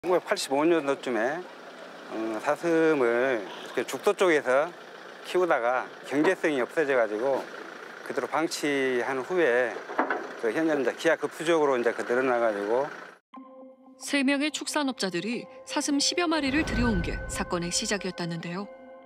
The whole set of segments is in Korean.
1985년도쯤에 사슴을 죽도 쪽에서 키우다가 경제성이 없어져가지고 그대로 방치한 후에 현재 이제 기하급수적으로 이제 늘어나가지고 3명의 축산업자들이 사슴 10여 마리를 들여온 게 사건의 시작이었다는데요.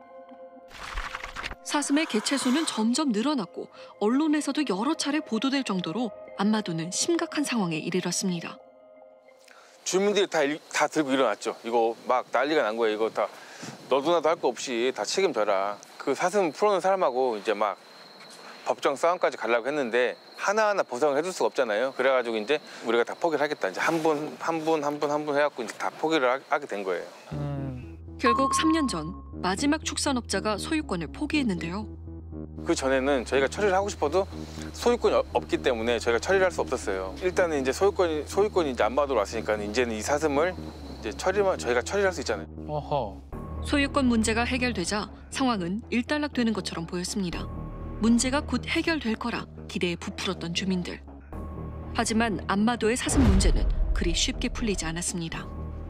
사슴의 개체수는 점점 늘어났고 언론에서도 여러 차례 보도될 정도로 안마도는 심각한 상황에 이르렀습니다. 주민들이 다 들고 일어났죠. 이거 막 난리가 난 거예요. 이거 다 너도 나도 할 거 없이 다 책임져라. 그 사슴 풀어놓은 사람하고 이제 막 법정 싸움까지 가려고 했는데 하나하나 보상을 해줄 수가 없잖아요. 그래가지고 이제 우리가 다 포기를 하겠다. 이제 한 분 해갖고 이제 다 포기를 하게 된 거예요. 결국 3년 전 마지막 축산업자가 소유권을 포기했는데요. 그 전에는 저희가 처리를 하고 싶어도 소유권이 없기 때문에 저희가 처리를 할 수 없었어요. 일단은 이제 소유권이 이제 안마도로 왔으니까 이제는 이 사슴을 이제 저희가 처리할 수 있잖아요. 어허. 소유권 문제가 해결되자 상황은 일단락되는 것처럼 보였습니다. 문제가 곧 해결될 거라 기대에 부풀었던 주민들. 하지만 안마도의 사슴 문제는 그리 쉽게 풀리지 않았습니다.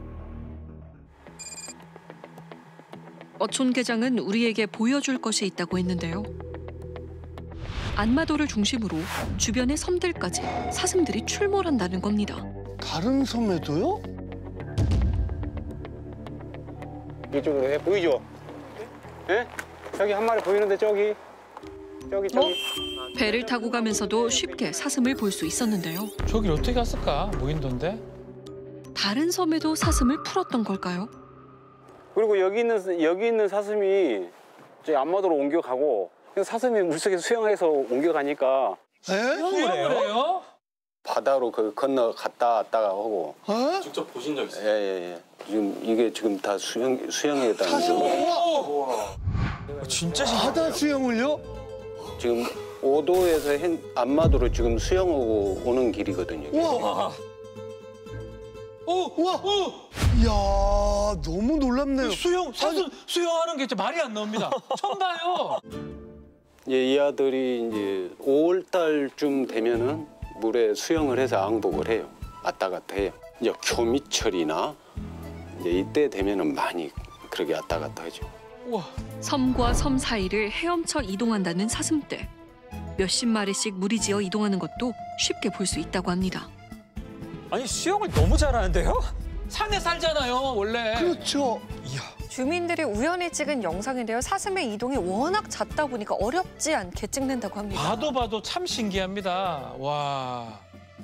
어촌 계장은 우리에게 보여줄 것이 있다고 했는데요. 안마도를 중심으로 주변의 섬들까지 사슴들이 출몰한다는 겁니다. 다른 섬에도요? 이쪽으로 해 보이죠? 예? 저기 한 마리 보이는데 저기. 배를 타고 가면서도 쉽게 사슴을 볼 수 있었는데요. 저길 어떻게 갔을까? 무인도인데? 다른 섬에도 사슴을 풀었던 걸까요? 그리고 여기 있는 사슴이 저기 안마도로 옮겨가고 사슴이 물속에 수영해서 옮겨가니까. 수영을 해요? 바다로 건너 갔다 왔다가 하고. 직접 보신 적 있어요? 예. 지금 이게 지금 다 수영에 따른 진짜 신기하다. 바다 수영을요? 지금 5도에서 안마도로 지금 수영하고 오는 길이거든요. 우와. 우와. 이야, 너무 놀랍네요. 사슴 수영하는 게 진짜 말이 안 나옵니다. 처음 봐요. 이 아들이 이제 5월 달쯤 되면은 물에 수영을 해서 앙복을 해요. 왔다 갔다 해요. 이제 교미철이나 이제 이때 되면은 많이 그렇게 왔다 갔다 하죠. 우와. 섬과 섬 사이를 헤엄쳐 이동한다는 사슴떼. 몇십 마리씩 무리지어 이동하는 것도 쉽게 볼 수 있다고 합니다. 아니 수영을 너무 잘하는데요? 산에 살잖아요, 원래. 그렇죠. 이야. 주민들이 우연히 찍은 영상인데요. 사슴의 이동이 워낙 잦다 보니까 어렵지 않게 찍는다고 합니다. 봐도 참 신기합니다. 와.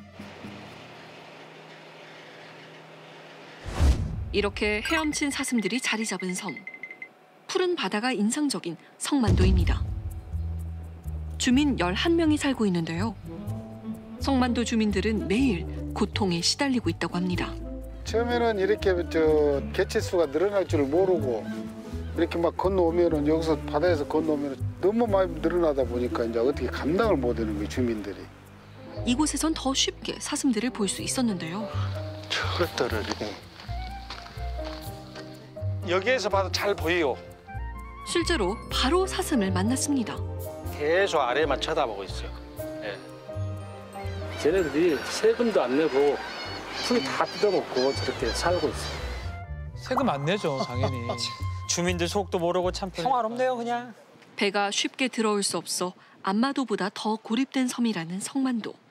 이렇게 헤엄친 사슴들이 자리 잡은 섬. 푸른 바다가 인상적인 성만도입니다. 주민 11명이 살고 있는데요. 성만도 주민들은 매일 고통에 시달리고 있다고 합니다. 처음에는 이렇게 개체수가 늘어날 줄 모르고 이렇게 막 건너오면은 여기서 바다에서 건너오면 너무 많이 늘어나다 보니까 이제 어떻게 감당을 못하는 거예요, 주민들이. 이곳에선 더 쉽게 사슴들을 볼 수 있었는데요. 저것들을 여기에서 봐도 잘 보여요. 실제로 바로 사슴을 만났습니다. 계속 아래만 쳐다보고 있어요. 네. 쟤네들이 세금도 안 내고 풀 다 뜯어먹고 저렇게 살고 있어요. 세금 안 내죠, 당연히. 주민들 속도 모르고 참 평화롭네요, 그냥. 배가 쉽게 들어올 수 없어 안마도보다 더 고립된 섬이라는 성만도.